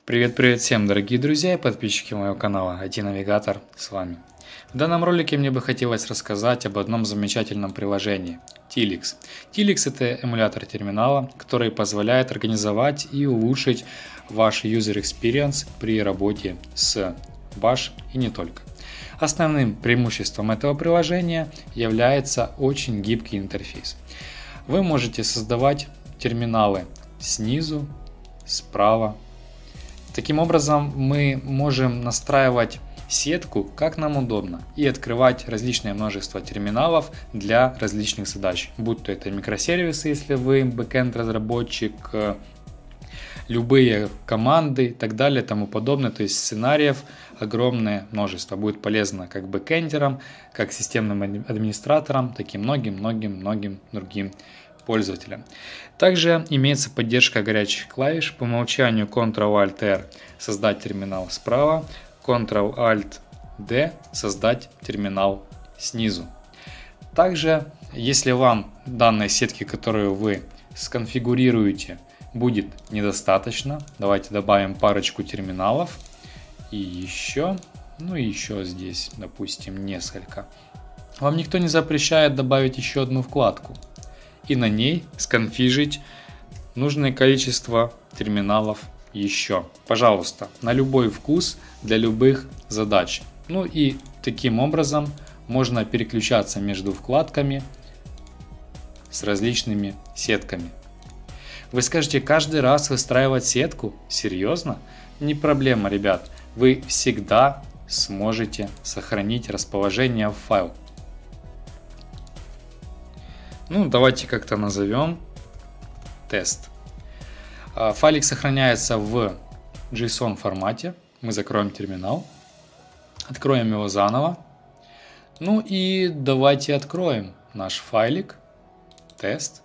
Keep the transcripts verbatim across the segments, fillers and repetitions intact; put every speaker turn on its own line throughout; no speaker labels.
Привет-привет всем, дорогие друзья и подписчики моего канала ай ти-навигатор с вами. В данном ролике мне бы хотелось рассказать об одном замечательном приложении Tilix. Tilix — это эмулятор терминала, который позволяет организовать и улучшить ваш user experience при работе с Bash и не только. Основным преимуществом этого приложения является очень гибкий интерфейс. Вы можете создавать терминалы снизу, справа. Таким образом, мы можем настраивать сетку как нам удобно и открывать различное множество терминалов для различных задач, будь то это микросервисы, если вы бэкэнд разработчик, любые команды и так далее и тому подобное. То есть сценариев огромное множество. Будет полезно как бэкэндерам, как системным администраторам, так и многим-многим-многим другим пользователям. Также имеется поддержка горячих клавиш. По умолчанию контрол-альт-эр создать терминал справа, контрол-альт-дэ создать терминал снизу. Также, если вам данной сетки, которую вы сконфигурируете, будет недостаточно, давайте добавим парочку терминалов и еще, ну и еще здесь, допустим, несколько. Вам никто не запрещает добавить еще одну вкладку и на ней сконфижить нужное количество терминалов еще. Пожалуйста, на любой вкус, для любых задач. Ну и таким образом можно переключаться между вкладками с различными сетками. Вы скажете, каждый раз выстраивать сетку? Серьезно? Не проблема, ребят. Вы всегда сможете сохранить расположение в файл. Ну, давайте как-то назовем тест. Файлик сохраняется в JSON формате. Мы закроем терминал. Откроем его заново. Ну и давайте откроем наш файлик. Тест.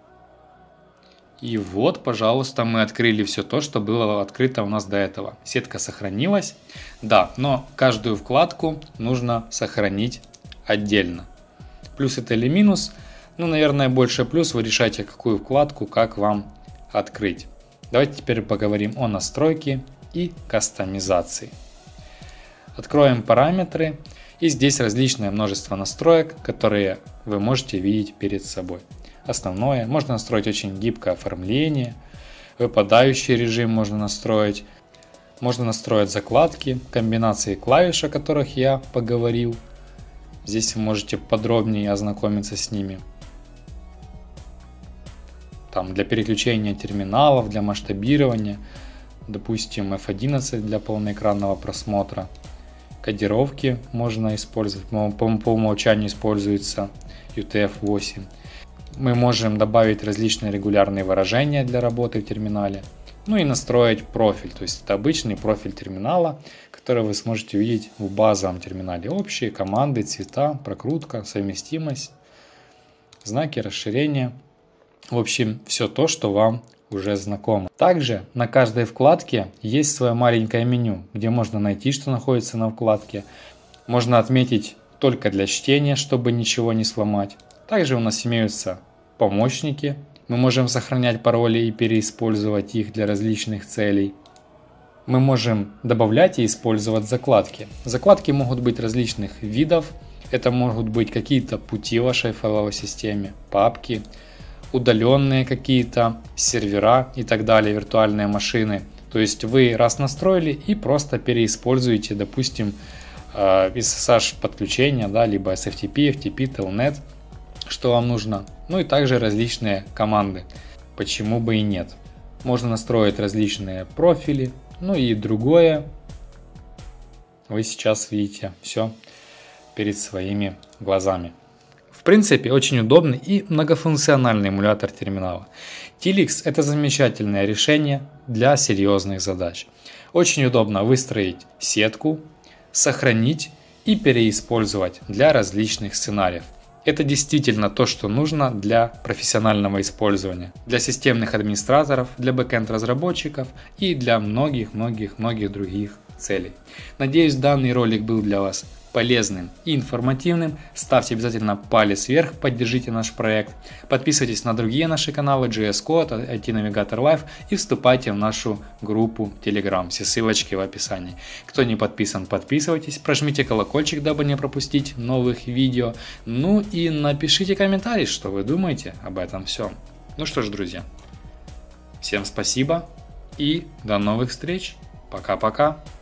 И вот, пожалуйста, мы открыли все то, что было открыто у нас до этого. Сетка сохранилась. Да, но каждую вкладку нужно сохранить отдельно. Плюс это или минус? Ну, наверное, больше плюс. Вы решаете, какую вкладку, как вам открыть. Давайте теперь поговорим о настройке и кастомизации. Откроем параметры. И здесь различное множество настроек, которые вы можете видеть перед собой. Основное. Можно настроить очень гибкое оформление. Выпадающий режим можно настроить. Можно настроить закладки, комбинации клавиш, о которых я поговорил. Здесь вы можете подробнее ознакомиться с ними. Там для переключения терминалов, для масштабирования, допустим, эф одиннадцать для полноэкранного просмотра. Кодировки можно использовать, по, по, по умолчанию используется ю ти эф восемь. Мы можем добавить различные регулярные выражения для работы в терминале. Ну и настроить профиль, то есть это обычный профиль терминала, который вы сможете увидеть в базовом терминале. Общие команды, цвета, прокрутка, совместимость, знаки расширения. В общем, все то, что вам уже знакомо. Также на каждой вкладке есть свое маленькое меню, где можно найти, что находится на вкладке. Можно отметить только для чтения, чтобы ничего не сломать. Также у нас имеются помощники. Мы можем сохранять пароли и переиспользовать их для различных целей. Мы можем добавлять и использовать закладки. Закладки могут быть различных видов. Это могут быть какие-то пути в вашей файловой системе, папки, удаленные какие-то сервера и так далее, виртуальные машины. То есть вы раз настроили и просто переиспользуете, допустим, эс эс эйч подключения, да, либо эс эф ти пи, эф ти пи, телнет, что вам нужно. Ну и также различные команды. Почему бы и нет. Можно настроить различные профили, ну и другое. Вы сейчас видите все перед своими глазами. В принципе, очень удобный и многофункциональный эмулятор терминала. Tilix — это замечательное решение для серьезных задач. Очень удобно выстроить сетку, сохранить и переиспользовать для различных сценариев. Это действительно то, что нужно для профессионального использования, для системных администраторов, для бэкэнд-разработчиков и для многих-многих-многих других целей. Надеюсь, данный ролик был для вас полезным и информативным. Ставьте обязательно палец вверх, поддержите наш проект. Подписывайтесь на другие наши каналы джей эс Code, ай ти-навигатор Live и вступайте в нашу группу Telegram. Все ссылочки в описании. Кто не подписан, подписывайтесь, прожмите колокольчик, дабы не пропустить новых видео. Ну и напишите комментарий, что вы думаете об этом всем. Ну что ж, друзья, всем спасибо и до новых встреч. Пока-пока.